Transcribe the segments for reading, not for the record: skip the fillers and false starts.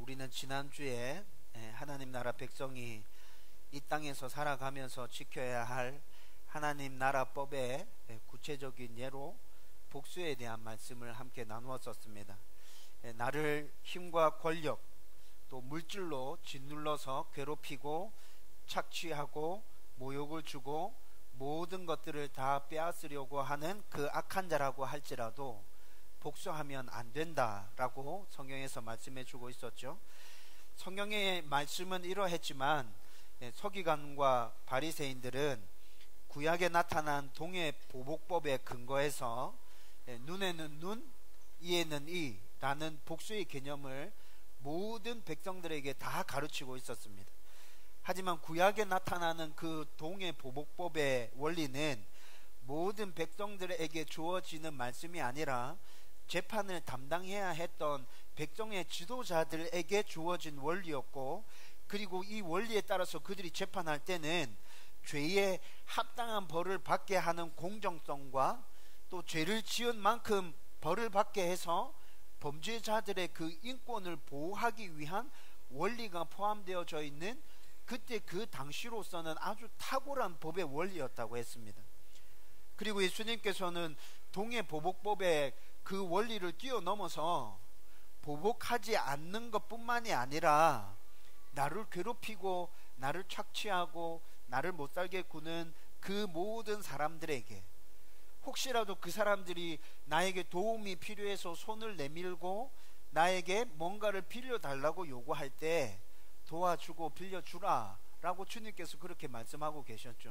우리는 지난주에 하나님 나라 백성이 이 땅에서 살아가면서 지켜야 할 하나님 나라법의 구체적인 예로 복수에 대한 말씀을 함께 나누었었습니다. 나를 힘과 권력 또 물질로 짓눌러서 괴롭히고 착취하고 모욕을 주고 모든 것들을 다 빼앗으려고 하는 그 악한 자라고 할지라도 복수하면 안 된다라고 성경에서 말씀해 주고 있었죠. 성경의 말씀은 이러했지만 서기관과 바리새인들은 구약에 나타난 동해 보복법에 근거해서 눈에는 눈, 이에는 이라는 복수의 개념을 모든 백성들에게 다 가르치고 있었습니다. 하지만 구약에 나타나는 그 동해 보복법의 원리는 모든 백성들에게 주어지는 말씀이 아니라 재판을 담당해야 했던 백성의 지도자들에게 주어진 원리였고, 그리고 이 원리에 따라서 그들이 재판할 때는 죄에 합당한 벌을 받게 하는 공정성과 또 죄를 지은 만큼 벌을 받게 해서 범죄자들의 그 인권을 보호하기 위한 원리가 포함되어져 있는 그때 그 당시로서는 아주 탁월한 법의 원리였다고 했습니다. 그리고 예수님께서는 동해 보복법의 그 원리를 뛰어넘어서 보복하지 않는 것뿐만이 아니라 나를 괴롭히고 나를 착취하고 나를 못살게 구는 그 모든 사람들에게, 혹시라도 그 사람들이 나에게 도움이 필요해서 손을 내밀고 나에게 뭔가를 빌려달라고 요구할 때 도와주고 빌려주라 라고 주님께서 그렇게 말씀하고 계셨죠.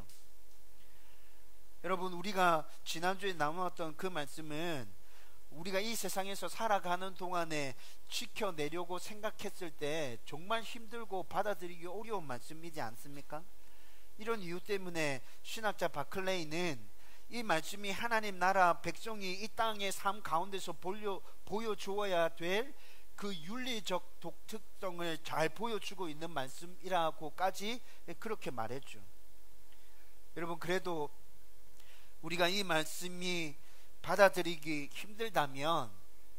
여러분, 우리가 지난주에 나누었던 그 말씀은 우리가 이 세상에서 살아가는 동안에 지켜내려고 생각했을 때 정말 힘들고 받아들이기 어려운 말씀이지 않습니까? 이런 이유 때문에 신학자 바클레이는 이 말씀이 하나님 나라 백성이 이 땅의 삶 가운데서 보여주어야 될 그 윤리적 독특성을 잘 보여주고 있는 말씀이라고까지 그렇게 말했죠. 여러분, 그래도 우리가 이 말씀이 받아들이기 힘들다면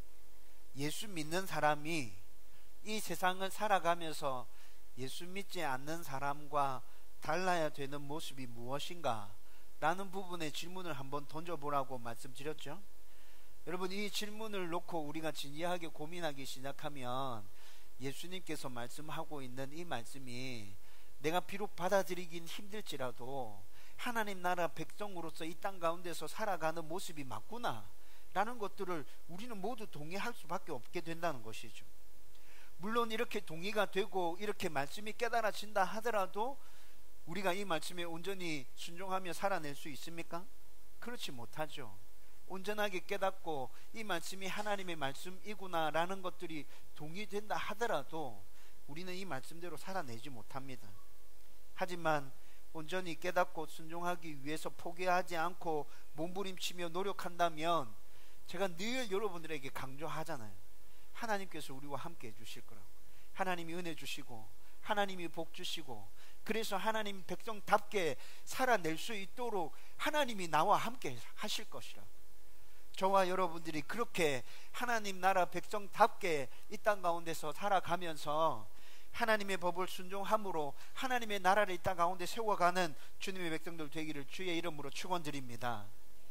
예수 믿는 사람이 이 세상을 살아가면서 예수 믿지 않는 사람과 달라야 되는 모습이 무엇인가 라는 부분에 질문을 한번 던져보라고 말씀드렸죠. 여러분, 이 질문을 놓고 우리가 진지하게 고민하기 시작하면 예수님께서 말씀하고 있는 이 말씀이 내가 비록 받아들이긴 힘들지라도 하나님 나라 백성으로서 이 땅 가운데서 살아가는 모습이 맞구나 라는 것들을 우리는 모두 동의할 수밖에 없게 된다는 것이죠. 물론 이렇게 동의가 되고 이렇게 말씀이 깨달아진다 하더라도 우리가 이 말씀에 온전히 순종하며 살아낼 수 있습니까? 그렇지 못하죠. 온전하게 깨닫고 이 말씀이 하나님의 말씀이구나 라는 것들이 동의된다 하더라도 우리는 이 말씀대로 살아내지 못합니다. 하지만 온전히 깨닫고 순종하기 위해서 포기하지 않고 몸부림치며 노력한다면 제가 늘 여러분들에게 강조하잖아요. 하나님께서 우리와 함께 해주실 거라고. 하나님이 은혜 주시고 하나님이 복 주시고, 그래서 하나님 백성답게 살아낼 수 있도록 하나님이 나와 함께 하실 것이라고. 저와 여러분들이 그렇게 하나님 나라 백성답게 이 땅 가운데서 살아가면서 하나님의 법을 순종함으로 하나님의 나라를 이 땅 가운데 세워가는 주님의 백성들 되기를 주의 이름으로 축원드립니다.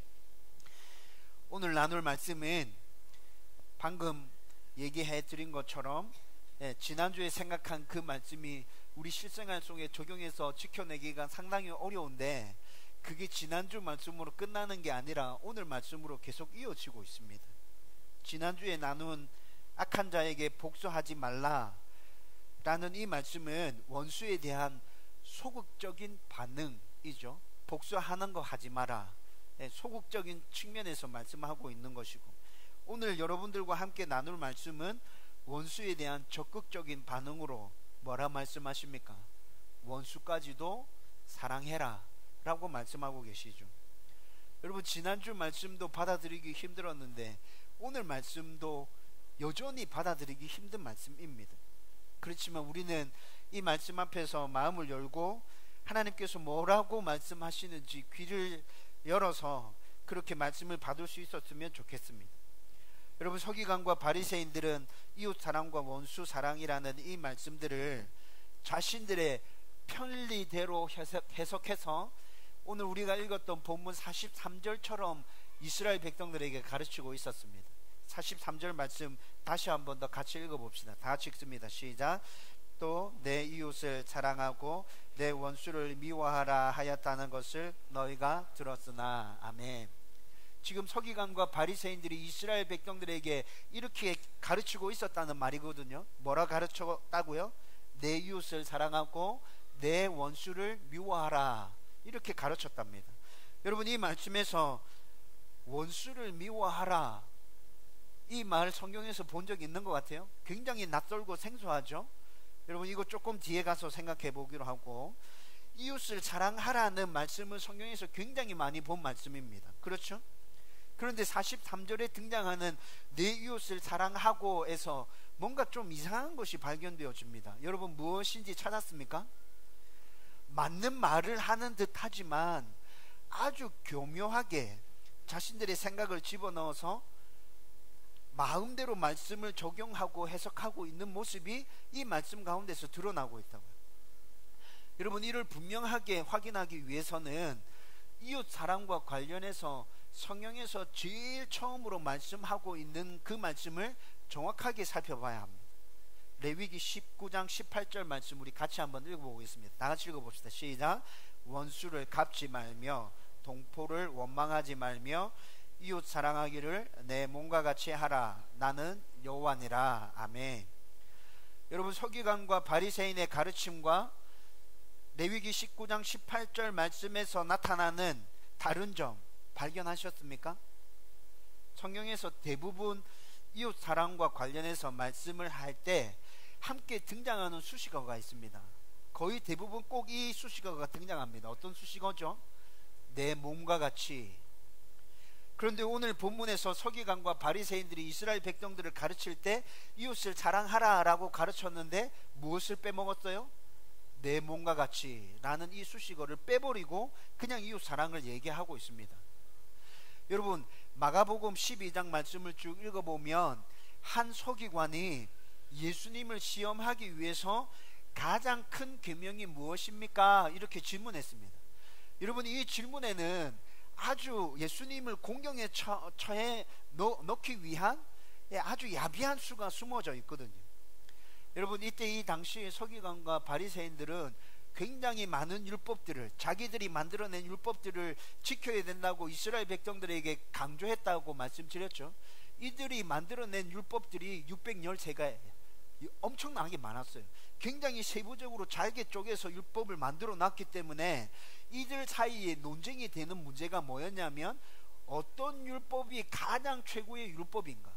오늘 나눌 말씀은 방금 얘기해 드린 것처럼 지난주에 생각한 그 말씀이 우리 실생활 속에 적용해서 지켜내기가 상당히 어려운데, 그게 지난주 말씀으로 끝나는 게 아니라 오늘 말씀으로 계속 이어지고 있습니다. 지난주에 나눈 악한 자에게 복수하지 말라 라는 이 말씀은 원수에 대한 소극적인 반응이죠. 복수하는 거 하지 마라, 소극적인 측면에서 말씀하고 있는 것이고, 오늘 여러분들과 함께 나눌 말씀은 원수에 대한 적극적인 반응으로 뭐라 말씀하십니까? 원수까지도 사랑해라 라고 말씀하고 계시죠. 여러분, 지난주 말씀도 받아들이기 힘들었는데 오늘 말씀도 여전히 받아들이기 힘든 말씀입니다. 그렇지만 우리는 이 말씀 앞에서 마음을 열고 하나님께서 뭐라고 말씀하시는지 귀를 열어서 그렇게 말씀을 받을 수 있었으면 좋겠습니다. 여러분, 서기관과 바리새인들은 이웃 사랑과 원수 사랑이라는 이 말씀들을 자신들의 편리대로 해석해서 오늘 우리가 읽었던 본문 43절처럼 이스라엘 백성들에게 가르치고 있었습니다. 43절 말씀 다시 한 번 더 같이 읽어봅시다. 다 같이 읽습니다. 시작. 또 내 이웃을 사랑하고 내 원수를 미워하라 하였다는 것을 너희가 들었으나. 아멘. 지금 서기관과 바리새인들이 이스라엘 백성들에게 이렇게 가르치고 있었다는 말이거든요. 뭐라 가르쳤다고요? 내 이웃을 사랑하고 내 원수를 미워하라, 이렇게 가르쳤답니다. 여러분, 이 말씀에서 원수를 미워하라, 이 말 성경에서 본 적 있는 것 같아요. 굉장히 낯설고 생소하죠. 여러분, 이거 조금 뒤에 가서 생각해 보기로 하고, 이웃을 사랑하라는 말씀은 성경에서 굉장히 많이 본 말씀입니다. 그렇죠? 그런데 43절에 등장하는 내 이웃을 사랑하고에서 뭔가 좀 이상한 것이 발견되어집니다. 여러분, 무엇인지 찾았습니까? 맞는 말을 하는 듯 하지만 아주 교묘하게 자신들의 생각을 집어넣어서 마음대로 말씀을 적용하고 해석하고 있는 모습이 이 말씀 가운데서 드러나고 있다고요. 여러분, 이를 분명하게 확인하기 위해서는 이웃 사랑과 관련해서 성경에서 제일 처음으로 말씀하고 있는 그 말씀을 정확하게 살펴봐야 합니다. 레위기 19장 18절 말씀 우리 같이 한번 읽어보겠습니다. 다 같이 읽어봅시다. 시작. 원수를 갚지 말며 동포를 원망하지 말며 이웃 사랑하기를 내 몸과 같이 하라. 나는 여호와니라. 아멘. 여러분, 서기관과 바리새인의 가르침과 레위기 19장 18절 말씀에서 나타나는 다른 점 발견하셨습니까? 성경에서 대부분 이웃 사랑과 관련해서 말씀을 할 때 함께 등장하는 수식어가 있습니다. 거의 대부분 꼭 이 수식어가 등장합니다. 어떤 수식어죠? 내 몸과 같이. 그런데 오늘 본문에서 서기관과 바리새인들이 이스라엘 백성들을 가르칠 때 이웃을 사랑하라 라고 가르쳤는데 무엇을 빼먹었어요? 내 몸과 같이 라는 이 수식어를 빼버리고 그냥 이웃 사랑을 얘기하고 있습니다. 여러분, 마가복음 12장 말씀을 쭉 읽어보면 한 서기관이 예수님을 시험하기 위해서 가장 큰 계명이 무엇입니까? 이렇게 질문했습니다. 여러분, 이 질문에는 아주 예수님을 공경에 처해 넣기 위한 아주 야비한 수가 숨어져 있거든요. 여러분, 이때 이 당시 서기관과 바리새인들은 굉장히 많은 율법들을, 자기들이 만들어낸 율법들을 지켜야 된다고 이스라엘 백성들에게 강조했다고 말씀드렸죠. 이들이 만들어낸 율법들이 613가지 엄청나게 많았어요. 굉장히 세부적으로 잘게 쪼개서 율법을 만들어 놨기 때문에 이들 사이에 논쟁이 되는 문제가 뭐였냐면 어떤 율법이 가장 최고의 율법인가,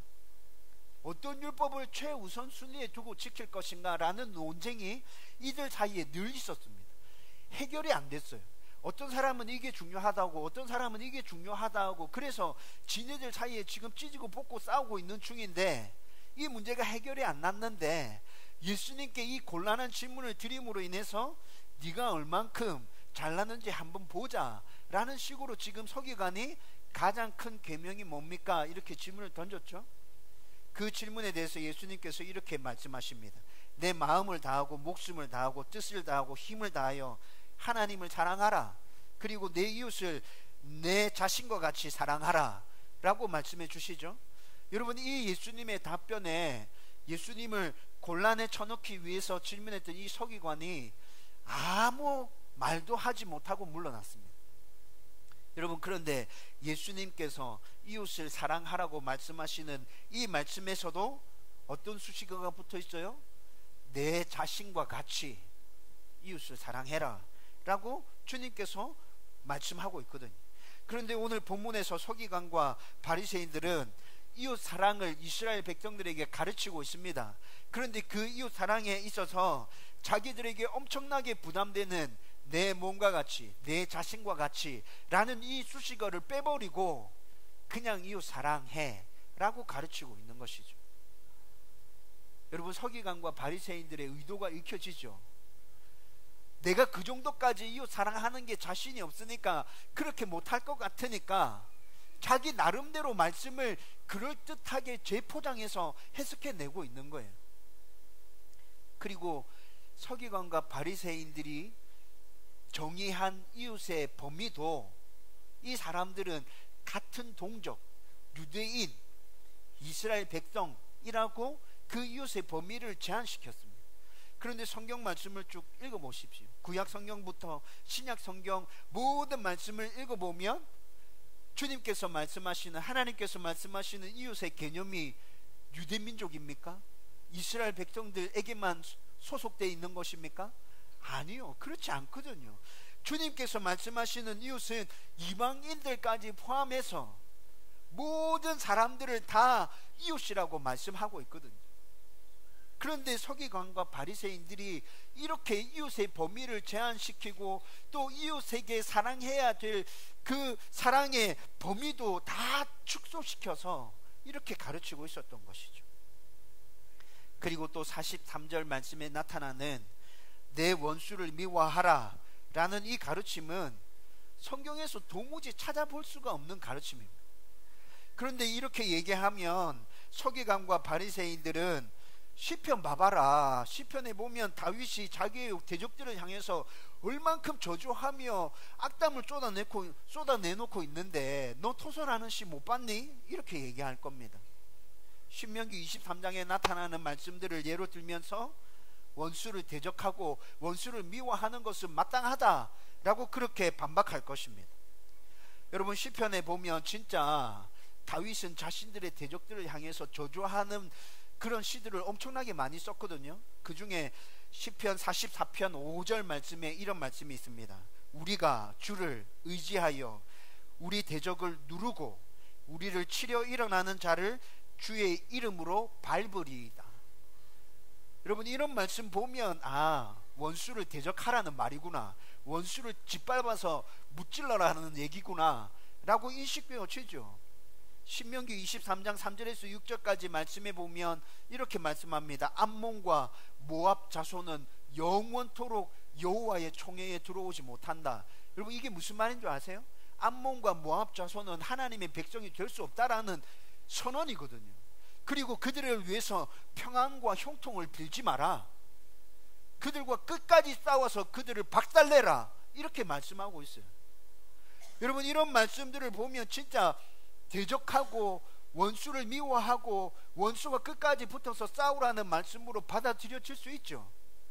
어떤 율법을 최우선 순위에 두고 지킬 것인가 라는 논쟁이 이들 사이에 늘 있었습니다. 해결이 안 됐어요. 어떤 사람은 이게 중요하다고, 어떤 사람은 이게 중요하다고, 그래서 지네들 사이에 지금 찢고 볶고 싸우고 있는 중인데 이 문제가 해결이 안 났는데 예수님께 이 곤란한 질문을 드림으로 인해서 네가 얼만큼 잘났는지 한번 보자 라는 식으로 지금 서기관이 가장 큰 계명이 뭡니까? 이렇게 질문을 던졌죠. 그 질문에 대해서 예수님께서 이렇게 말씀하십니다. 내 마음을 다하고 목숨을 다하고 뜻을 다하고 힘을 다하여 하나님을 사랑하라. 그리고 내 이웃을 내 자신과 같이 사랑하라 라고 말씀해 주시죠. 여러분, 이 예수님의 답변에 예수님을 곤란에 쳐넣기 위해서 질문했던 이 서기관이 아무 말도 하지 못하고 물러났습니다. 여러분, 그런데 예수님께서 이웃을 사랑하라고 말씀하시는 이 말씀에서도 어떤 수식어가 붙어 있어요? 내 자신과 같이 이웃을 사랑해라 라고 주님께서 말씀하고 있거든요. 그런데 오늘 본문에서 서기관과 바리새인들은 이웃 사랑을 이스라엘 백성들에게 가르치고 있습니다. 그런데 그 이웃 사랑에 있어서 자기들에게 엄청나게 부담되는 내 몸과 같이, 내 자신과 같이 라는 이 수식어를 빼버리고 그냥 이웃 사랑해 라고 가르치고 있는 것이죠. 여러분, 서기관과 바리새인들의 의도가 읽혀지죠. 내가 그 정도까지 이웃 사랑하는 게 자신이 없으니까, 그렇게 못할 것 같으니까 자기 나름대로 말씀을 그럴듯하게 재포장해서 해석해내고 있는 거예요. 그리고 서기관과 바리새인들이 정의한 이웃의 범위도 이 사람들은 같은 동족, 유대인, 이스라엘 백성이라고 그 이웃의 범위를 제한시켰습니다. 그런데 성경 말씀을 쭉 읽어보십시오. 구약 성경부터 신약 성경 모든 말씀을 읽어보면 주님께서 말씀하시는, 하나님께서 말씀하시는 이웃의 개념이 유대민족입니까? 이스라엘 백성들에게만 소속되어 있는 것입니까? 아니요, 그렇지 않거든요. 주님께서 말씀하시는 이웃은 이방인들까지 포함해서 모든 사람들을 다 이웃이라고 말씀하고 있거든요. 그런데 서기관과 바리새인들이 이렇게 이웃의 범위를 제한시키고 또 이웃에게 사랑해야 될 그 사랑의 범위도 다 축소시켜서 이렇게 가르치고 있었던 것이죠. 그리고 또 43절 말씀에 나타나는 내 원수를 미워하라 라는 이 가르침은 성경에서 도무지 찾아볼 수가 없는 가르침입니다. 그런데 이렇게 얘기하면 서기관과 바리새인들은 시편 봐봐라, 시편에 보면 다윗이 자기의 대적들을 향해서 얼만큼 저주하며 악담을 쏟아내놓고 있는데 너 토설하는 시 못 봤니? 이렇게 얘기할 겁니다. 신명기 23장에 나타나는 말씀들을 예로 들면서 원수를 대적하고 원수를 미워하는 것은 마땅하다라고 그렇게 반박할 것입니다. 여러분, 시편에 보면 진짜 다윗은 자신들의 대적들을 향해서 저주하는 그런 시들을 엄청나게 많이 썼거든요. 그 중에 시편 44편 5절 말씀에 이런 말씀이 있습니다. 우리가 주를 의지하여 우리 대적을 누르고 우리를 치려 일어나는 자를 주의 이름으로 밟으리이다. 여러분, 이런 말씀 보면 원수를 대적하라는 말이구나, 원수를 짓밟아서 무찔러라는 얘기구나 라고 인식되어지죠. 신명기 23장 3절에서 6절까지 말씀해 보면 이렇게 말씀합니다. 암몬과 모압 자손은 영원토록 여호와의 총회에 들어오지 못한다. 여러분, 이게 무슨 말인 줄 아세요? 암몬과 모압 자손은 하나님의 백성이 될 수 없다라는 선언이거든요. 그리고 그들을 위해서 평안과 형통을 빌지 마라, 그들과 끝까지 싸워서 그들을 박살내라, 이렇게 말씀하고 있어요. 여러분, 이런 말씀들을 보면 진짜 대적하고 원수를 미워하고 원수가 끝까지 붙어서 싸우라는 말씀으로 받아들여질 수 있죠.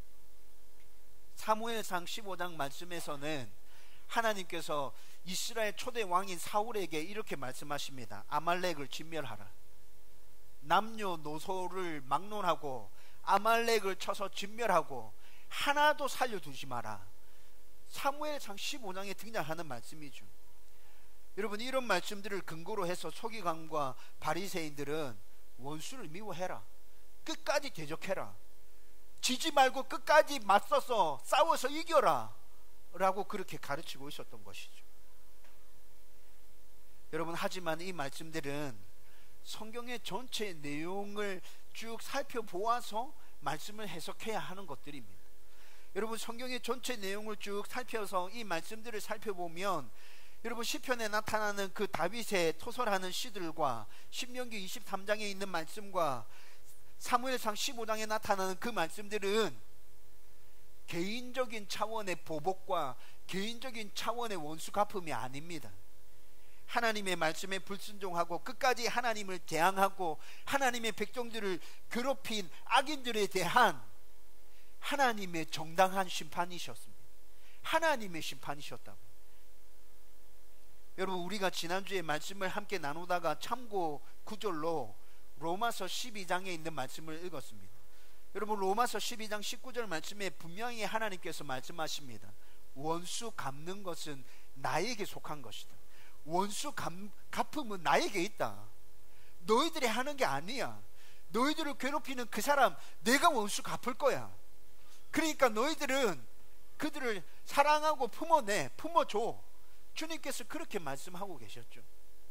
사무엘상 15장 말씀에서는 하나님께서 이스라엘 초대 왕인 사울에게 이렇게 말씀하십니다. 아말렉을 진멸하라. 남녀노소를 막론하고 아말렉을 쳐서 진멸하고 하나도 살려두지 마라. 사무엘상 15장에 등장하는 말씀이죠. 여러분, 이런 말씀들을 근거로 해서 서기관과 바리새인들은 원수를 미워해라, 끝까지 대적해라, 지지 말고 끝까지 맞서서 싸워서 이겨라 라고 그렇게 가르치고 있었던 것이죠. 여러분, 하지만 이 말씀들은 성경의 전체 내용을 쭉 살펴보아서 말씀을 해석해야 하는 것들입니다. 여러분, 성경의 전체 내용을 쭉 살펴서 이 말씀들을 살펴보면 여러분, 시편에 나타나는 그 다윗의 토설하는 시들과 신명기 23장에 있는 말씀과 사무엘상 15장에 나타나는 그 말씀들은 개인적인 차원의 보복과 개인적인 차원의 원수 갚음이 아닙니다. 하나님의 말씀에 불순종하고 끝까지 하나님을 대항하고 하나님의 백성들을 괴롭힌 악인들에 대한 하나님의 정당한 심판이셨습니다. 하나님의 심판이셨다고. 여러분, 우리가 지난주에 말씀을 함께 나누다가 참고 구절로 로마서 12장에 있는 말씀을 읽었습니다. 여러분, 로마서 12장 19절 말씀에 분명히 하나님께서 말씀하십니다. 원수 갚는 것은 나에게 속한 것이다. 원수 갚음은 나에게 있다. 너희들이 하는 게 아니야. 너희들을 괴롭히는 그 사람 내가 원수 갚을 거야. 그러니까 너희들은 그들을 사랑하고 품어줘. 주님께서 그렇게 말씀하고 계셨죠.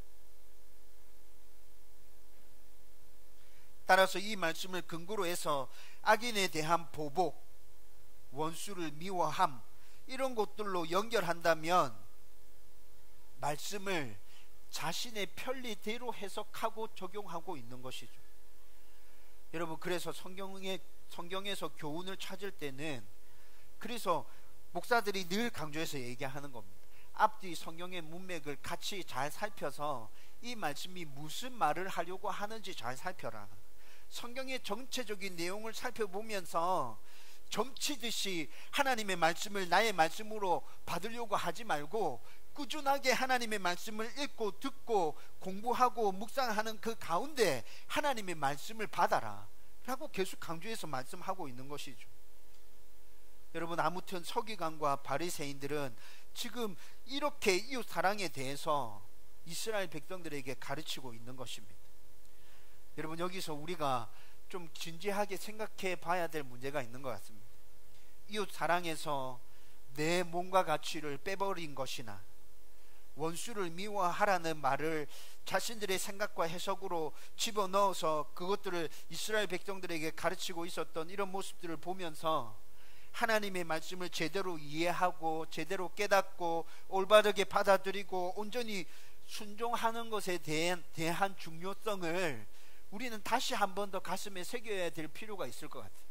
따라서 이 말씀을 근거로 해서 악인에 대한 보복, 원수를 미워함, 이런 것들로 연결한다면 말씀을 자신의 편리대로 해석하고 적용하고 있는 것이죠. 여러분, 그래서 성경에서 교훈을 찾을 때는, 그래서 목사들이 늘 강조해서 얘기하는 겁니다. 앞뒤 성경의 문맥을 같이 잘 살펴서 이 말씀이 무슨 말을 하려고 하는지 잘 살펴라. 성경의 전체적인 내용을 살펴보면서 점치듯이 하나님의 말씀을 나의 말씀으로 받으려고 하지 말고, 꾸준하게 하나님의 말씀을 읽고 듣고 공부하고 묵상하는 그 가운데 하나님의 말씀을 받아라 라고 계속 강조해서 말씀하고 있는 것이죠. 여러분, 아무튼 서기관과 바리새인들은 지금 이렇게 이웃 사랑에 대해서 이스라엘 백성들에게 가르치고 있는 것입니다. 여러분, 여기서 우리가 좀 진지하게 생각해 봐야 될 문제가 있는 것 같습니다. 이웃 사랑에서 내 몸과 가치를 빼버린 것이나 원수를 미워하라는 말을 자신들의 생각과 해석으로 집어넣어서 그것들을 이스라엘 백성들에게 가르치고 있었던 이런 모습들을 보면서 하나님의 말씀을 제대로 이해하고 제대로 깨닫고 올바르게 받아들이고 온전히 순종하는 것에 대한 중요성을 우리는 다시 한 번 더 가슴에 새겨야 될 필요가 있을 것 같아요.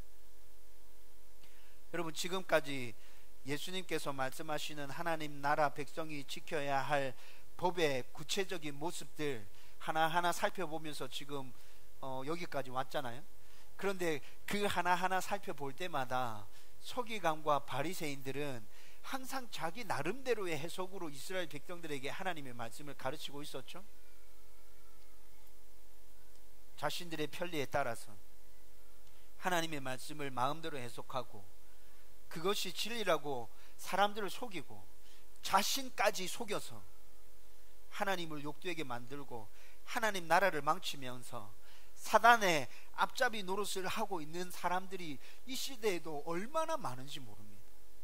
여러분, 지금까지 예수님께서 말씀하시는 하나님 나라 백성이 지켜야 할 법의 구체적인 모습들 하나하나 살펴보면서 지금 여기까지 왔잖아요. 그런데 그 하나하나 살펴볼 때마다 서기관과 바리새인들은 항상 자기 나름대로의 해석으로 이스라엘 백성들에게 하나님의 말씀을 가르치고 있었죠. 자신들의 편리에 따라서 하나님의 말씀을 마음대로 해석하고 그것이 진리라고 사람들을 속이고 자신까지 속여서 하나님을 욕되게 만들고 하나님 나라를 망치면서 사단의 앞잡이 노릇을 하고 있는 사람들이 이 시대에도 얼마나 많은지 모릅니다.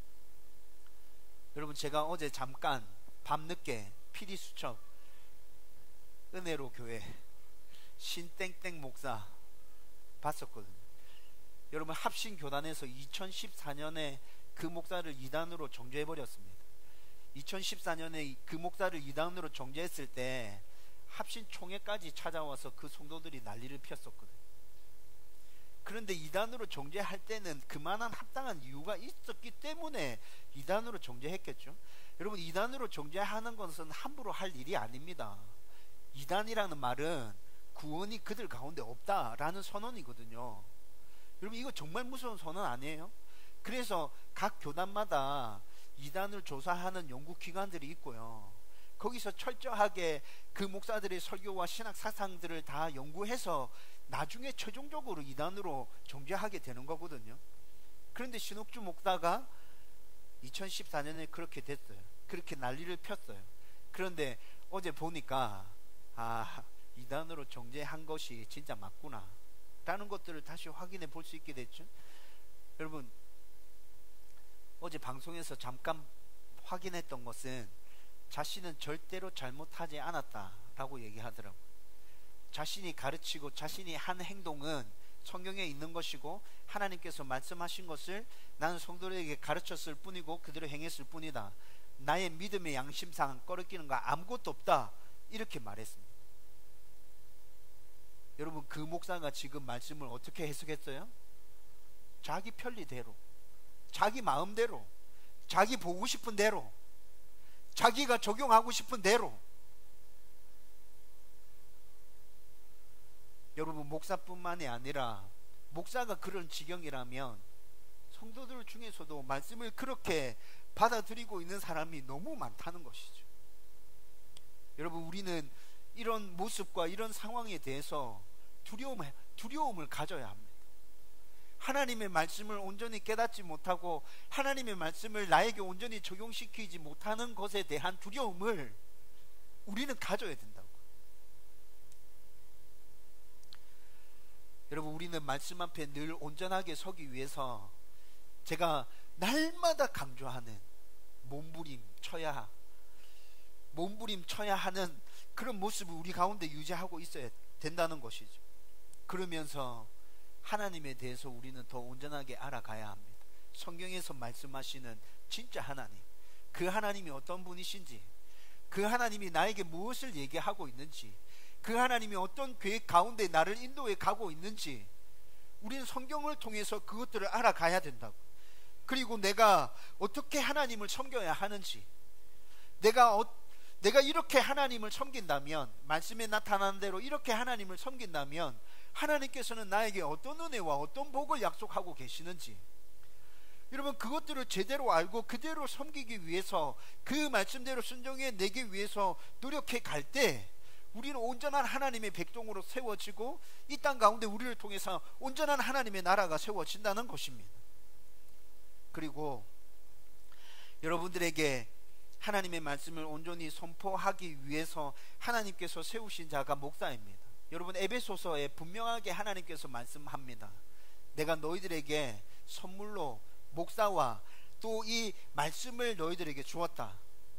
여러분, 제가 어제 잠깐 밤늦게 피디수첩 은혜로 교회 신땡땡 목사 봤었거든요. 여러분, 합신교단에서 2014년에 그 목사를 이단으로 정죄해버렸습니다. 2014년에 그 목사를 이단으로 정죄했을 때 합신총회까지 찾아와서 그 성도들이 난리를 피웠었거든요. 그런데 이단으로 정죄할 때는 그만한 합당한 이유가 있었기 때문에 이단으로 정죄했겠죠. 여러분, 이단으로 정죄하는 것은 함부로 할 일이 아닙니다. 이단이라는 말은 구원이 그들 가운데 없다라는 선언이거든요. 여러분, 이거 정말 무서운 선언 아니에요? 그래서 각 교단마다 이단을 조사하는 연구기관들이 있고요, 거기서 철저하게 그 목사들의 설교와 신학 사상들을 다 연구해서 나중에 최종적으로 이단으로 정죄하게 되는 거거든요. 그런데 신옥주 목사가 2014년에 그렇게 됐어요. 그렇게 난리를 폈어요. 그런데 어제 보니까 이단으로 정죄한 것이 진짜 맞구나 라는 것들을 다시 확인해 볼 수 있게 됐죠. 여러분, 어제 방송에서 잠깐 확인했던 것은 자신은 절대로 잘못하지 않았다라고 얘기하더라고요. 자신이 가르치고 자신이 한 행동은 성경에 있는 것이고 하나님께서 말씀하신 것을 나는 성도들에게 가르쳤을 뿐이고 그대로 행했을 뿐이다. 나의 믿음의 양심상 꺼리끼는 거 아무것도 없다, 이렇게 말했습니다. 여러분, 그 목사가 지금 말씀을 어떻게 해석했어요? 자기 편리대로, 자기 마음대로, 자기 보고 싶은 대로, 자기가 적용하고 싶은 대로. 여러분, 목사뿐만이 아니라 목사가 그런 지경이라면 성도들 중에서도 말씀을 그렇게 받아들이고 있는 사람이 너무 많다는 것이죠. 여러분, 우리는 이런 모습과 이런 상황에 대해서 두려움을 가져야 합니다. 하나님의 말씀을 온전히 깨닫지 못하고 하나님의 말씀을 나에게 온전히 적용시키지 못하는 것에 대한 두려움을 우리는 가져야 된다고. 여러분, 우리는 말씀 앞에 늘 온전하게 서기 위해서 제가 날마다 강조하는 몸부림 쳐야 하는 그런 모습을 우리 가운데 유지하고 있어야 된다는 것이죠. 그러면서 하나님에 대해서 우리는 더 온전하게 알아가야 합니다. 성경에서 말씀하시는 진짜 하나님, 그 하나님이 어떤 분이신지, 그 하나님이 나에게 무엇을 얘기하고 있는지, 그 하나님이 어떤 계획 가운데 나를 인도해 가고 있는지 우리는 성경을 통해서 그것들을 알아가야 된다고. 그리고 내가 어떻게 하나님을 섬겨야 하는지, 내가 이렇게 하나님을 섬긴다면, 말씀에 나타나는 대로 이렇게 하나님을 섬긴다면 하나님께서는 나에게 어떤 은혜와 어떤 복을 약속하고 계시는지, 여러분 그것들을 제대로 알고 그대로 섬기기 위해서, 그 말씀대로 순종해 내기 위해서 노력해 갈 때 우리는 온전한 하나님의 백성으로 세워지고 이 땅 가운데 우리를 통해서 온전한 하나님의 나라가 세워진다는 것입니다. 그리고 여러분들에게 하나님의 말씀을 온전히 선포하기 위해서 하나님께서 세우신 자가 목사입니다. 여러분 에베소서에 분명하게 하나님께서 말씀합니다. 내가 너희들에게 선물로 목사와 또 이 말씀을 너희들에게 주었다.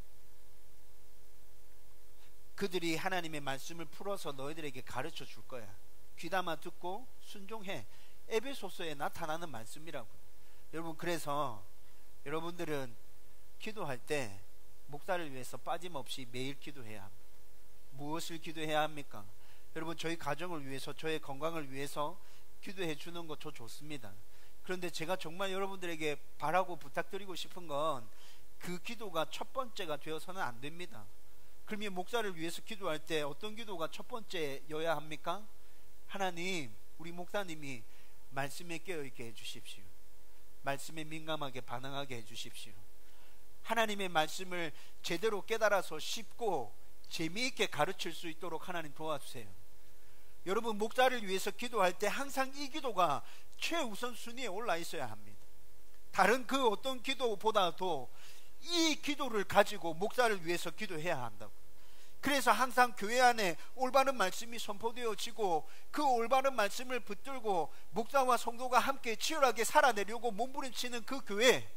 그들이 하나님의 말씀을 풀어서 너희들에게 가르쳐 줄 거야. 귀담아 듣고 순종해. 에베소서에 나타나는 말씀이라고. 여러분 그래서 여러분들은 기도할 때 목사를 위해서 빠짐없이 매일 기도해야 합니다. 무엇을 기도해야 합니까? 여러분 저희 가정을 위해서, 저의 건강을 위해서 기도해 주는 것도 좋습니다. 그런데 제가 정말 여러분들에게 바라고 부탁드리고 싶은 건 그 기도가 첫 번째가 되어서는 안 됩니다. 그러면 목사를 위해서 기도할 때 어떤 기도가 첫 번째여야 합니까? 하나님, 우리 목사님이 말씀에 깨어있게 해주십시오. 말씀에 민감하게 반응하게 해주십시오. 하나님의 말씀을 제대로 깨달아서 쉽고 재미있게 가르칠 수 있도록 하나님 도와주세요. 여러분 목사를 위해서 기도할 때 항상 이 기도가 최우선 순위에 올라 있어야 합니다. 다른 그 어떤 기도보다도 이 기도를 가지고 목사를 위해서 기도해야 한다고. 그래서 항상 교회 안에 올바른 말씀이 선포되어지고 그 올바른 말씀을 붙들고 목사와 성도가 함께 치열하게 살아내려고 몸부림치는 그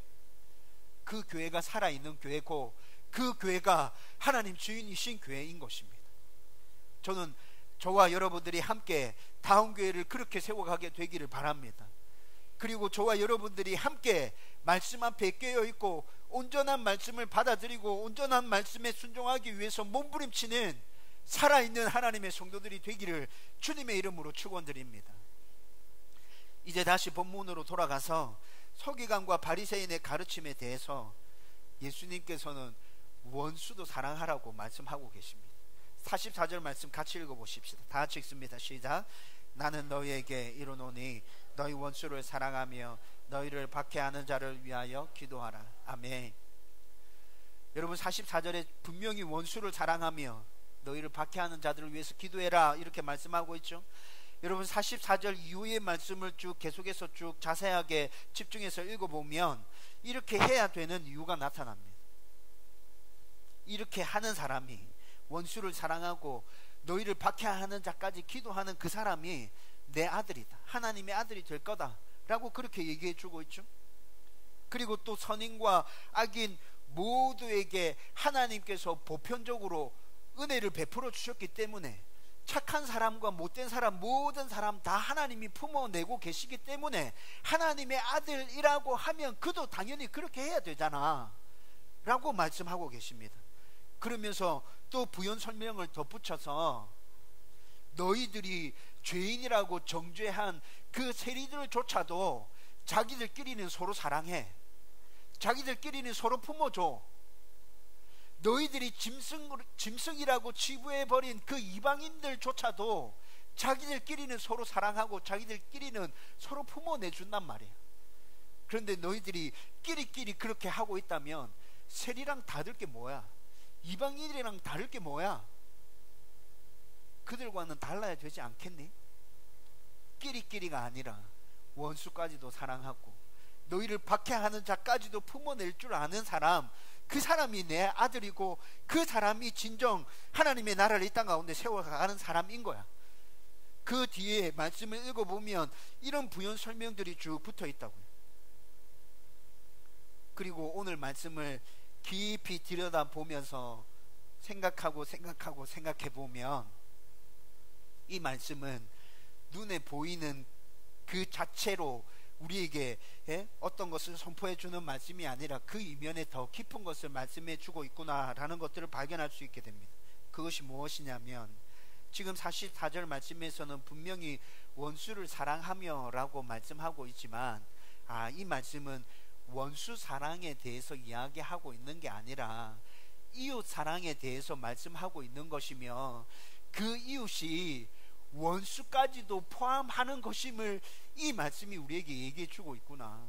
교회가 살아있는 교회고, 그 교회가 하나님 주인이신 교회인 것입니다. 저는 저와 여러분들이 함께 다운교회를 그렇게 세워가게 되기를 바랍니다. 그리고 저와 여러분들이 함께 말씀 앞에 깨어있고 온전한 말씀을 받아들이고 온전한 말씀에 순종하기 위해서 몸부림치는 살아있는 하나님의 성도들이 되기를 주님의 이름으로 축원드립니다. 이제 다시 본문으로 돌아가서 서기관과 바리새인의 가르침에 대해서 예수님께서는 원수도 사랑하라고 말씀하고 계십니다. 44절 말씀 같이 읽어보십시다. 다 같이 읽습니다. 시작. 나는 너희에게 이르노니 너희 원수를 사랑하며 너희를 박해하는 자를 위하여 기도하라. 아멘. 여러분 44절에 분명히 원수를 사랑하며 너희를 박해하는 자들을 위해서 기도해라 이렇게 말씀하고 있죠. 여러분 44절 이후의 말씀을 쭉 계속해서 쭉 자세하게 집중해서 읽어보면 이렇게 해야 되는 이유가 나타납니다. 이렇게 하는 사람이, 원수를 사랑하고 너희를 박해하는 자까지 기도하는 그 사람이 내 아들이다, 하나님의 아들이 될 거다 라고 그렇게 얘기해 주고 있죠. 그리고 또 선인과 악인 모두에게 하나님께서 보편적으로 은혜를 베풀어 주셨기 때문에, 착한 사람과 못된 사람 모든 사람 다 하나님이 품어내고 계시기 때문에 하나님의 아들이라고 하면 그도 당연히 그렇게 해야 되잖아 라고 말씀하고 계십니다. 그러면서 또 부연 설명을 덧붙여서 너희들이 죄인이라고 정죄한 그 세리들조차도 자기들끼리는 서로 사랑해, 자기들끼리는 서로 품어줘. 너희들이 짐승이라고 치부해버린 그 이방인들조차도 자기들끼리는 서로 사랑하고 자기들끼리는 서로 품어내준단 말이에요. 그런데 너희들이 끼리끼리 그렇게 하고 있다면 세리랑 다를 게 뭐야? 이방인이랑 다를 게 뭐야? 그들과는 달라야 되지 않겠니? 끼리끼리가 아니라 원수까지도 사랑하고 너희를 박해하는 자까지도 품어낼 줄 아는 사람, 그 사람이 내 아들이고 그 사람이 진정 하나님의 나라를 이 땅 가운데 세워가는 사람인 거야. 그 뒤에 말씀을 읽어보면 이런 부연 설명들이 쭉 붙어 있다고요. 그리고 오늘 말씀을 깊이 들여다보면서 생각해보면 이 말씀은 눈에 보이는 그 자체로 우리에게 어떤 것을 선포해 주는 말씀이 아니라 그 이면에 더 깊은 것을 말씀해 주고 있구나라는 것들을 발견할 수 있게 됩니다. 그것이 무엇이냐면 지금 44절 말씀에서는 분명히 원수를 사랑하며 라고 말씀하고 있지만 이 말씀은 원수 사랑에 대해서 이야기하고 있는 게 아니라 이웃 사랑에 대해서 말씀하고 있는 것이며 그 이웃이 원수까지도 포함하는 것임을 이 말씀이 우리에게 얘기해 주고 있구나.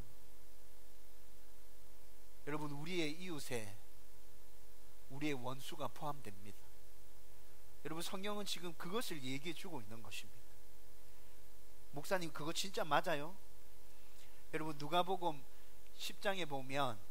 여러분, 우리의 이웃에 우리의 원수가 포함됩니다. 여러분, 성경은 지금 그것을 얘기해 주고 있는 것입니다. 목사님, 그거 진짜 맞아요? 여러분, 누가복음 10장에 보면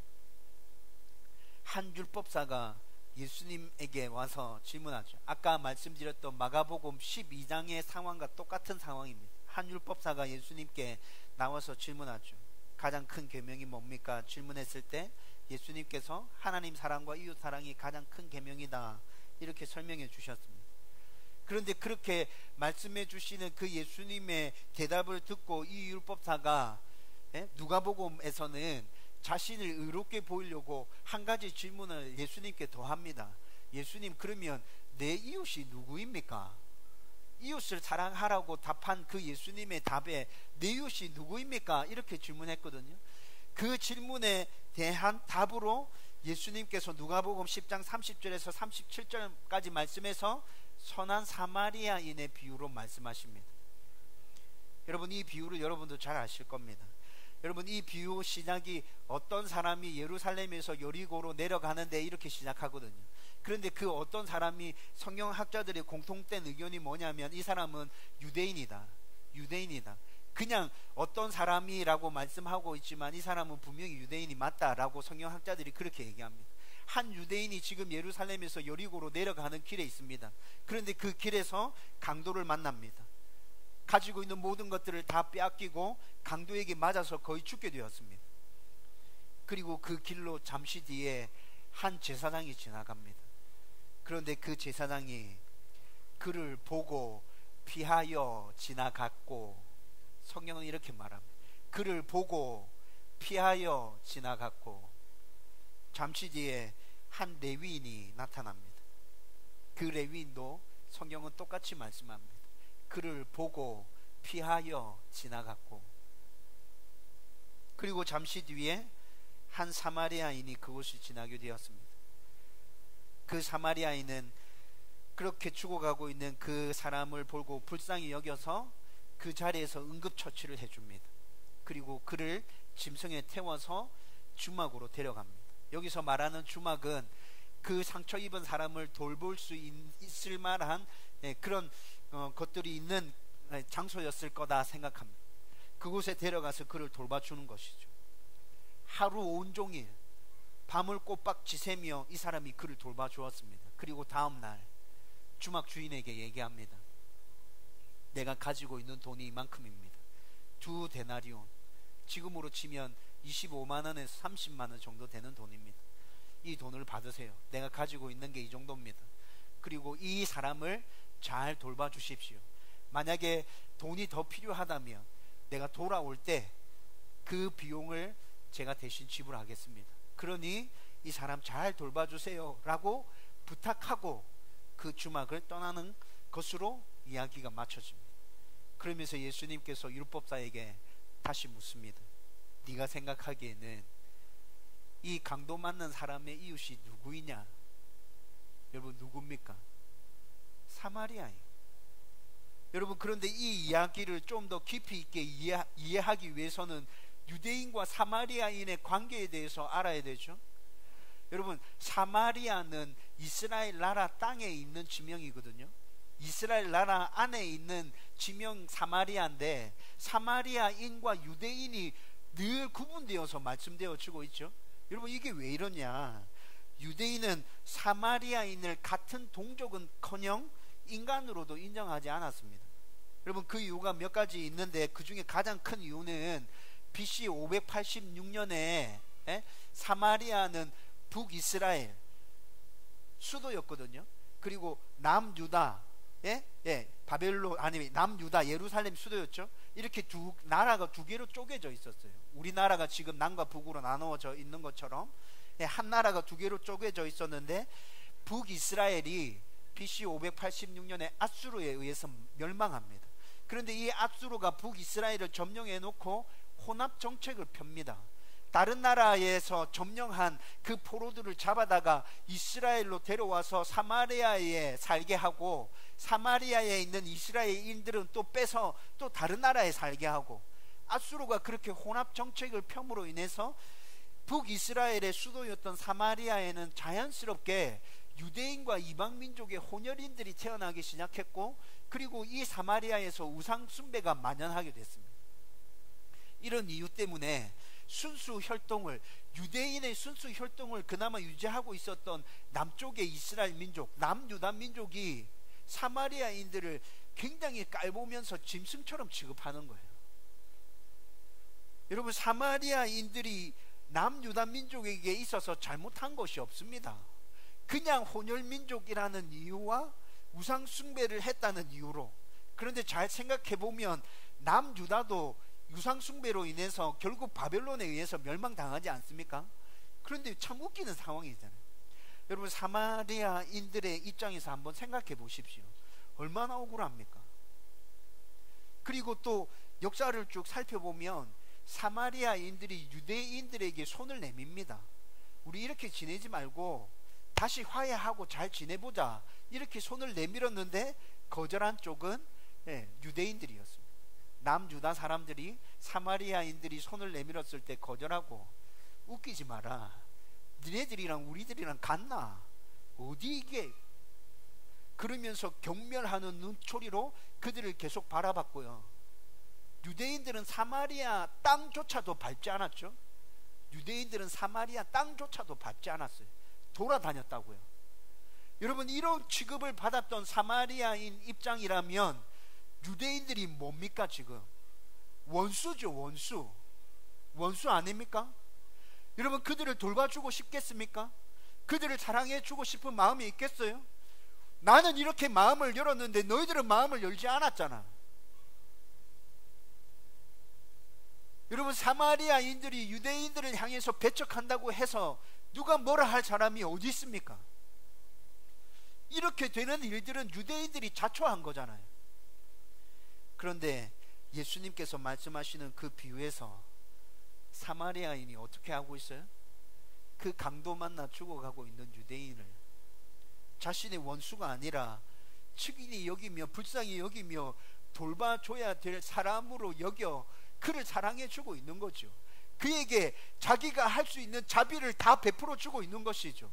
한 율법사가 예수님에게 와서 질문하죠. 아까 말씀드렸던 마가복음 12장의 상황과 똑같은 상황입니다. 한 율법사가 예수님께 나와서 질문하죠. 가장 큰 계명이 뭡니까? 질문했을 때 예수님께서 하나님 사랑과 이웃 사랑이 가장 큰 계명이다, 이렇게 설명해 주셨습니다. 그런데 그렇게 말씀해 주시는 그 예수님의 대답을 듣고 이 율법사가 누가복음에서는 자신을 의롭게 보이려고 한 가지 질문을 예수님께 더합니다. 예수님, 그러면 내 이웃이 누구입니까? 이웃을 사랑하라고 답한 그 예수님의 답에 내 이웃이 누구입니까? 이렇게 질문했거든요. 그 질문에 대한 답으로 예수님께서 누가복음 10장 30절에서 37절까지 말씀해서 선한 사마리아인의 비유로 말씀하십니다. 여러분, 이 비유를 여러분도 잘 아실 겁니다. 여러분, 이 비유 시작이 어떤 사람이 예루살렘에서 여리고로 내려가는데 이렇게 시작하거든요. 그런데 그 어떤 사람이 성경학자들의 공통된 의견이 뭐냐면 이 사람은 유대인이다. 그냥 어떤 사람이라고 말씀하고 있지만 이 사람은 분명히 유대인이 맞다라고 성경학자들이 그렇게 얘기합니다. 한 유대인이 지금 예루살렘에서 여리고로 내려가는 길에 있습니다. 그런데 그 길에서 강도를 만납니다. 가지고 있는 모든 것들을 다 빼앗기고 강도에게 맞아서 거의 죽게 되었습니다. 그리고 그 길로 잠시 뒤에 한 제사장이 지나갑니다. 그런데 그 제사장이 그를 보고 피하여 지나갔고, 성경은 이렇게 말합니다. 그를 보고 피하여 지나갔고, 잠시 뒤에 한 레위인이 나타납니다. 그 레위인도 성경은 똑같이 말씀합니다. 그를 보고 피하여 지나갔고, 그리고 잠시 뒤에 한 사마리아인이 그곳을 지나게 되었습니다. 그 사마리아인은 그렇게 죽어가고 있는 그 사람을 보고 불쌍히 여겨서 그 자리에서 응급처치를 해줍니다. 그리고 그를 짐승에 태워서 주막으로 데려갑니다. 여기서 말하는 주막은 그 상처 입은 사람을 돌볼 수 있을 만한 그런 것들이 있는 장소였을 거다 생각합니다. 그곳에 데려가서 그를 돌봐주는 것이죠. 하루 온종일 밤을 꼬박 지새며 이 사람이 그를 돌봐주었습니다. 그리고 다음날 주막 주인에게 얘기합니다. 내가 가지고 있는 돈이 이만큼입니다. 2데나리온, 지금으로 치면 25만원에서 30만원 정도 되는 돈입니다. 이 돈을 받으세요. 내가 가지고 있는 게 이 정도입니다. 그리고 이 사람을 잘 돌봐주십시오. 만약에 돈이 더 필요하다면 내가 돌아올 때 그 비용을 제가 대신 지불하겠습니다. 그러니 이 사람 잘 돌봐주세요 라고 부탁하고 그 주막을 떠나는 것으로 이야기가 마쳐집니다. 그러면서 예수님께서 율법사에게 다시 묻습니다. 네가 생각하기에는 이 강도 맞는 사람의 이웃이 누구이냐? 여러분, 누굽니까? 사마리아인. 여러분, 그런데 이 이야기를 좀 더 깊이 있게 이해하기 위해서는 유대인과 사마리아인의 관계에 대해서 알아야 되죠. 여러분, 사마리아는 이스라엘 나라 땅에 있는 지명이거든요. 이스라엘 나라 안에 있는 지명 사마리아인데 사마리아인과 유대인이 늘 구분되어서 말씀되어지고 있죠. 여러분, 이게 왜 이러냐? 유대인은 사마리아인을 같은 동족은커녕 인간으로도 인정하지 않았습니다. 여러분, 그 이유가 몇 가지 있는데 그 중에 가장 큰 이유는 BC 586년에 사마리아는 북이스라엘 수도였거든요. 그리고 남유다, 바벨론, 아니 남유다 예루살렘 수도였죠. 이렇게 나라가 두 개로 쪼개져 있었어요. 우리나라가 지금 남과 북으로 나누어져 있는 것처럼 한 나라가 두 개로 쪼개져 있었는데, 북이스라엘이 BC 586년에 앗수르에 의해서 멸망합니다. 그런데 이 앗수르가 북이스라엘을 점령해 놓고 혼합 정책을 펴니다. 다른 나라에서 점령한 그 포로들을 잡아다가 이스라엘로 데려와서 사마리아에 살게 하고, 사마리아에 있는 이스라엘인들은 또 빼서 또 다른 나라에 살게 하고, 앗수르가 그렇게 혼합 정책을 펴므로 인해서 북이스라엘의 수도였던 사마리아에는 자연스럽게 유대인과 이방민족의 혼혈인들이 태어나기 시작했고, 그리고 이 사마리아에서 우상 숭배가 만연하게 됐습니다. 이런 이유 때문에 순수 혈통을, 유대인의 순수 혈통을 그나마 유지하고 있었던 남쪽의 이스라엘 민족, 남유다 민족이 사마리아인들을 굉장히 깔보면서 짐승처럼 취급하는 거예요. 여러분, 사마리아인들이 남유다 민족에게 있어서 잘못한 것이 없습니다. 그냥 혼혈민족이라는 이유와 우상 숭배를 했다는 이유로. 그런데 잘 생각해보면 남유다도 우상 숭배로 인해서 결국 바벨론에 의해서 멸망당하지 않습니까? 그런데 참 웃기는 상황이잖아요. 여러분, 사마리아인들의 입장에서 한번 생각해 보십시오. 얼마나 억울합니까? 그리고 또 역사를 쭉 살펴보면 사마리아인들이 유대인들에게 손을 내밉니다. 우리 이렇게 지내지 말고 다시 화해하고 잘 지내보자, 이렇게 손을 내밀었는데 거절한 쪽은 유대인들이었습니다. 남유다 사람들이 사마리아인들이 손을 내밀었을 때 거절하고, 웃기지 마라, 니네들이랑 우리들이랑 같나, 어디 이게, 그러면서 경멸하는 눈초리로 그들을 계속 바라봤고요. 유대인들은 사마리아 땅조차도 밟지 않았죠. 유대인들은 사마리아 땅조차도 밟지 않았어요. 돌아다녔다고요. 여러분, 이런 취급을 받았던 사마리아인 입장이라면 유대인들이 뭡니까? 지금 원수죠. 원수 아닙니까? 여러분, 그들을 돌봐주고 싶겠습니까? 그들을 사랑해주고 싶은 마음이 있겠어요? 나는 이렇게 마음을 열었는데 너희들은 마음을 열지 않았잖아. 여러분, 사마리아인들이 유대인들을 향해서 배척한다고 해서 누가 뭐라 할 사람이 어디 있습니까? 이렇게 되는 일들은 유대인들이 자초한 거잖아요. 그런데 예수님께서 말씀하시는 그 비유에서 사마리아인이 어떻게 하고 있어요? 그 강도 만나 죽어가고 있는 유대인을 자신의 원수가 아니라 측인이 여기며 불쌍히 여기며 돌봐줘야 될 사람으로 여겨 그를 사랑해주고 있는 거죠. 그에게 자기가 할 수 있는 자비를 다 베풀어주고 있는 것이죠.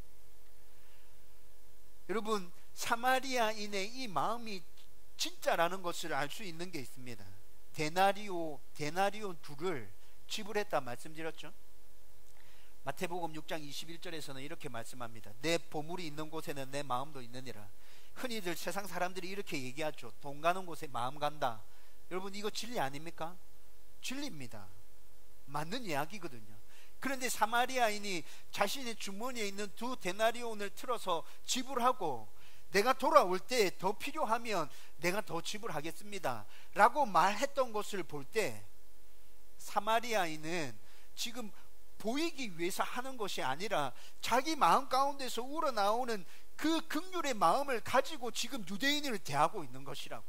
여러분, 사마리아인의 이 마음이 진짜라는 것을 알 수 있는 게 있습니다. 데나리온 둘을 지불했다 말씀드렸죠. 마태복음 6장 21절에서는 이렇게 말씀합니다. 내 보물이 있는 곳에는 내 마음도 있느니라. 흔히들 세상 사람들이 이렇게 얘기하죠. 돈 가는 곳에 마음 간다. 여러분, 이거 진리 아닙니까? 진리입니다. 맞는 이야기거든요. 그런데 사마리아인이 자신의 주머니에 있는 두 데나리온을 틀어서 지불하고, 내가 돌아올 때 더 필요하면 내가 더 지불하겠습니다 라고 말했던 것을 볼 때, 사마리아인은 지금 보이기 위해서 하는 것이 아니라 자기 마음 가운데서 우러나오는 그 긍휼의 마음을 가지고 지금 유대인을 대하고 있는 것이라고.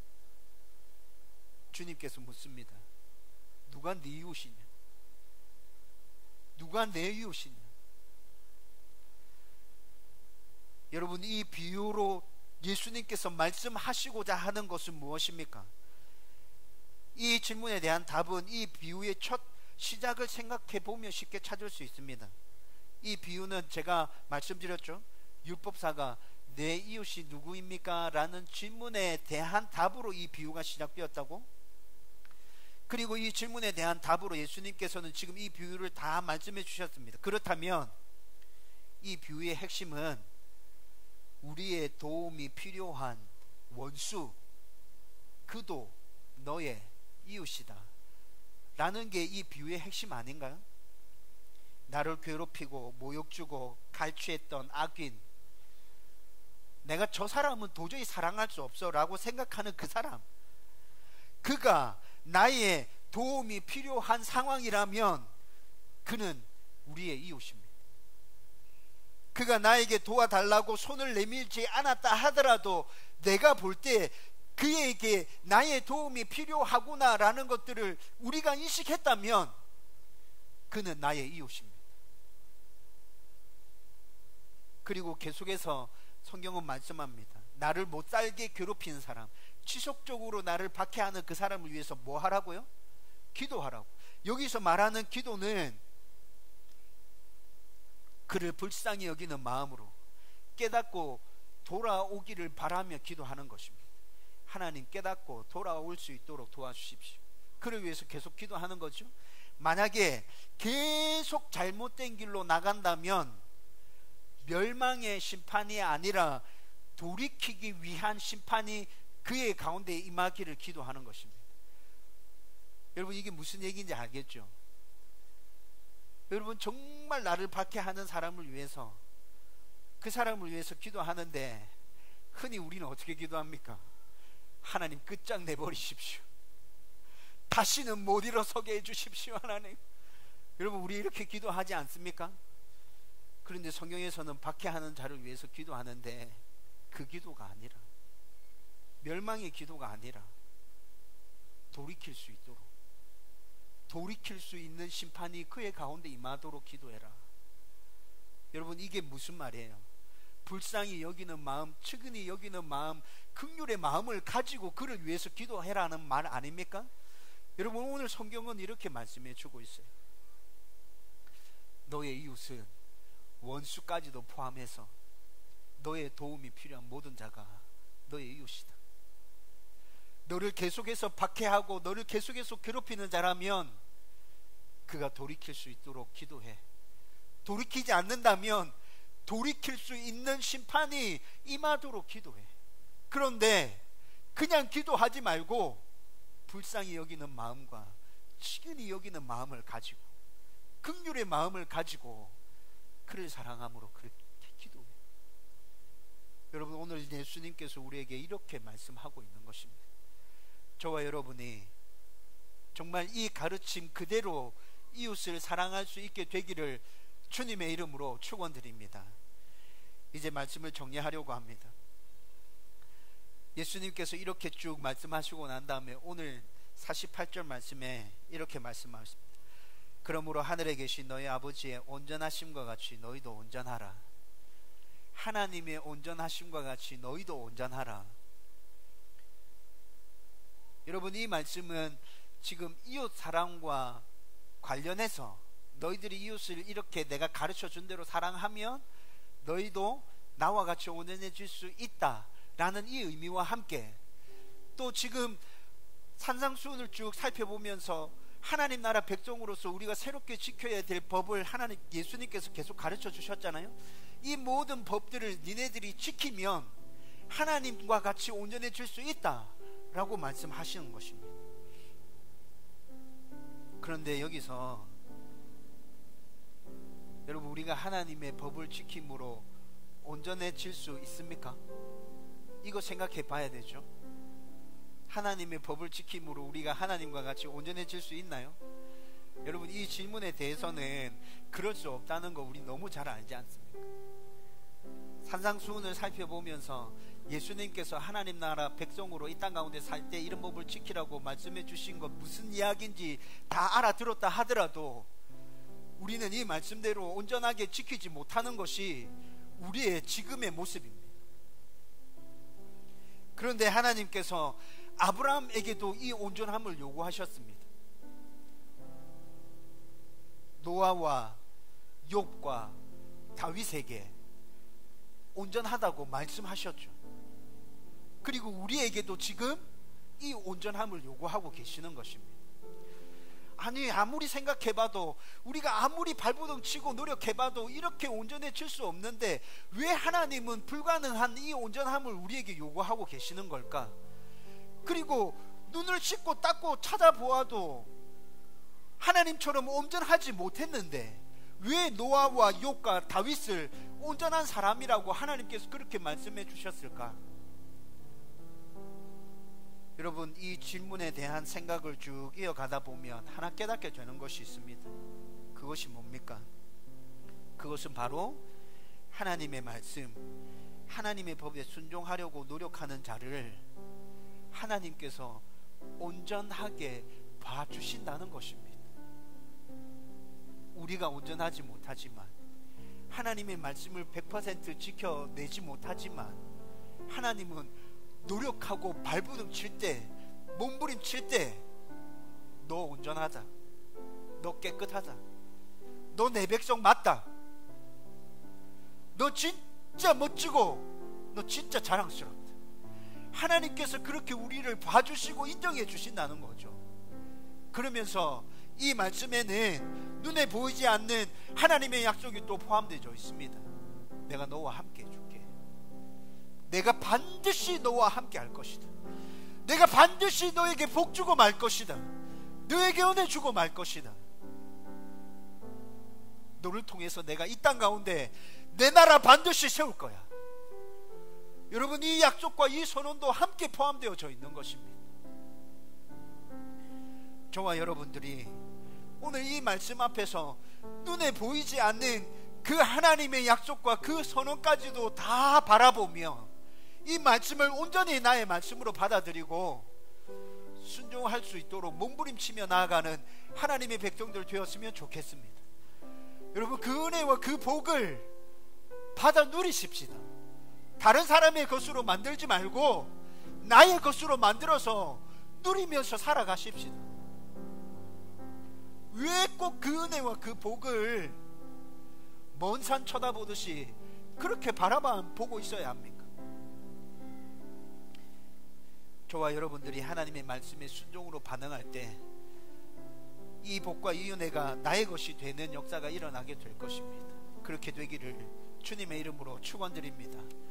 주님께서 묻습니다. 누가 네 이웃이냐? 누가 내 이웃이냐? 여러분, 이 비유로 예수님께서 말씀하시고자 하는 것은 무엇입니까? 이 질문에 대한 답은 이 비유의 첫 시작을 생각해 보면 쉽게 찾을 수 있습니다. 이 비유는 제가 말씀드렸죠. 율법사가 내 이웃이 누구입니까? 라는 질문에 대한 답으로 이 비유가 시작되었다고. 그리고 이 질문에 대한 답으로 예수님께서는 지금 이 비유를 다 말씀해 주셨습니다. 그렇다면 이 비유의 핵심은 우리의 도움이 필요한 원수, 그도 너의 이웃이다 라는 게 이 비유의 핵심 아닌가요? 나를 괴롭히고 모욕 주고 갈취했던 악인, 내가 저 사람은 도저히 사랑할 수 없어 라고 생각하는 그 사람, 그가 나의 도움이 필요한 상황이라면 그는 우리의 이웃입니다. 그가 나에게 도와달라고 손을 내밀지 않았다 하더라도 내가 볼 때 그에게 나의 도움이 필요하구나 라는 것들을 우리가 인식했다면 그는 나의 이웃입니다. 그리고 계속해서 성경은 말씀합니다. 나를 못살게 괴롭히는 사람, 지속적으로 나를 박해하는 그 사람을 위해서 뭐 하라고요? 기도하라고. 여기서 말하는 기도는 그를 불쌍히 여기는 마음으로 깨닫고 돌아오기를 바라며 기도하는 것입니다. 하나님 깨닫고 돌아올 수 있도록 도와주십시오. 그를 위해서 계속 기도하는 거죠. 만약에 계속 잘못된 길로 나간다면 멸망의 심판이 아니라 돌이키기 위한 심판이 그의 가운데 임하기를 기도하는 것입니다. 여러분, 이게 무슨 얘기인지 알겠죠? 여러분, 정말 나를 박해하는 사람을 위해서, 그 사람을 위해서 기도하는데 흔히 우리는 어떻게 기도합니까? 하나님 끝장내버리십시오. 다시는 못 일어서게 해주십시오. 하나님. 여러분, 우리 이렇게 기도하지 않습니까? 그런데 성경에서는 박해하는 자를 위해서 기도하는데 그 기도가 아니라, 멸망의 기도가 아니라 돌이킬 수 있도록, 돌이킬 수 있는 심판이 그의 가운데 임하도록 기도해라. 여러분, 이게 무슨 말이에요? 불쌍히 여기는 마음, 측은히 여기는 마음, 긍휼의 마음을 가지고 그를 위해서 기도해라는 말 아닙니까? 여러분, 오늘 성경은 이렇게 말씀해 주고 있어요. 너의 이웃은 원수까지도 포함해서 너의 도움이 필요한 모든 자가 너의 이웃이다. 너를 계속해서 박해하고 너를 계속해서 괴롭히는 자라면 그가 돌이킬 수 있도록 기도해. 돌이키지 않는다면 돌이킬 수 있는 심판이 임하도록 기도해. 그런데 그냥 기도하지 말고 불쌍히 여기는 마음과 측은히 여기는 마음을 가지고, 긍휼의 마음을 가지고 그를 사랑함으로 그렇게 기도해. 여러분, 오늘 예수님께서 우리에게 이렇게 말씀하고 있는 것입니다. 저와 여러분이 정말 이 가르침 그대로 이웃을 사랑할 수 있게 되기를 주님의 이름으로 축원드립니다. 이제 말씀을 정리하려고 합니다. 예수님께서 이렇게 쭉 말씀하시고 난 다음에 오늘 48절 말씀에 이렇게 말씀하십니다. 그러므로 하늘에 계신 너희 아버지의 온전하심과 같이 너희도 온전하라. 하나님의 온전하심과 같이 너희도 온전하라. 여러분, 이 말씀은 지금 이웃 사랑과 관련해서 너희들이 이웃을 이렇게 내가 가르쳐 준 대로 사랑하면 너희도 나와 같이 온전해질 수 있다라는 이 의미와 함께, 또 지금 산상수훈을 쭉 살펴보면서 하나님 나라 백성으로서 우리가 새롭게 지켜야 될 법을 하나님 예수님께서 계속 가르쳐 주셨잖아요. 이 모든 법들을 니네들이 지키면 하나님과 같이 온전해질 수 있다라고 말씀하시는 것입니다. 그런데 여기서 여러분, 우리가 하나님의 법을 지킴으로 온전해질 수 있습니까? 이거 생각해 봐야 되죠. 하나님의 법을 지킴으로 우리가 하나님과 같이 온전해질 수 있나요? 여러분, 이 질문에 대해서는 그럴 수 없다는 거 우리 너무 잘 알지 않습니까? 산상수훈을 살펴보면서 예수님께서 하나님 나라 백성으로 이 땅 가운데 살 때 이런 법을 지키라고 말씀해 주신 것 무슨 이야기인지 다 알아들었다 하더라도 우리는 이 말씀대로 온전하게 지키지 못하는 것이 우리의 지금의 모습입니다. 그런데 하나님께서 아브라함에게도 이 온전함을 요구하셨습니다. 노아와 욥과 다윗에게 온전하다고 말씀하셨죠. 그리고 우리에게도 지금 이 온전함을 요구하고 계시는 것입니다. 아니, 아무리 생각해봐도, 우리가 아무리 발버둥 치고 노력해봐도 이렇게 온전해질 수 없는데 왜 하나님은 불가능한 이 온전함을 우리에게 요구하고 계시는 걸까? 그리고 눈을 씻고 닦고 찾아보아도 하나님처럼 온전하지 못했는데 왜 노아와 욥과 다윗을 온전한 사람이라고 하나님께서 그렇게 말씀해 주셨을까? 여러분, 이 질문에 대한 생각을 쭉 이어가다 보면 하나 깨닫게 되는 것이 있습니다. 그것이 뭡니까? 그것은 바로 하나님의 말씀, 하나님의 법에 순종하려고 노력하는 자를 하나님께서 온전하게 봐주신다는 것입니다. 우리가 온전하지 못하지만, 하나님의 말씀을 100% 지켜내지 못하지만, 하나님은 노력하고 발부둥 칠 때, 몸부림칠 때, 너 온전하다, 너 깨끗하다, 너 내 백성 맞다, 너 진짜 멋지고 너 진짜 자랑스럽다. 하나님께서 그렇게 우리를 봐주시고 인정해 주신다는 거죠. 그러면서 이 말씀에는 눈에 보이지 않는 하나님의 약속이 또 포함되어 있습니다. 내가 너와 함께 해줄게. 내가 반드시 너와 함께 할 것이다. 내가 반드시 너에게 복 주고 말 것이다. 너에게 은혜 주고 말 것이다. 너를 통해서 내가 이 땅 가운데 내 나라 반드시 세울 거야. 여러분, 이 약속과 이 선언도 함께 포함되어져 있는 것입니다. 저와 여러분들이 오늘 이 말씀 앞에서 눈에 보이지 않는 그 하나님의 약속과 그 선언까지도 다 바라보며 이 말씀을 온전히 나의 말씀으로 받아들이고 순종할 수 있도록 몸부림치며 나아가는 하나님의 백성들 되었으면 좋겠습니다. 여러분, 그 은혜와 그 복을 받아 누리십시다. 다른 사람의 것으로 만들지 말고 나의 것으로 만들어서 누리면서 살아가십시다. 왜 꼭 그 은혜와 그 복을 먼 산 쳐다보듯이 그렇게 바라만 보고 있어야 합니까? 저와 여러분들이 하나님의 말씀에 순종으로 반응할 때 이 복과 이 은혜가 나의 것이 되는 역사가 일어나게 될 것입니다. 그렇게 되기를 주님의 이름으로 축원드립니다.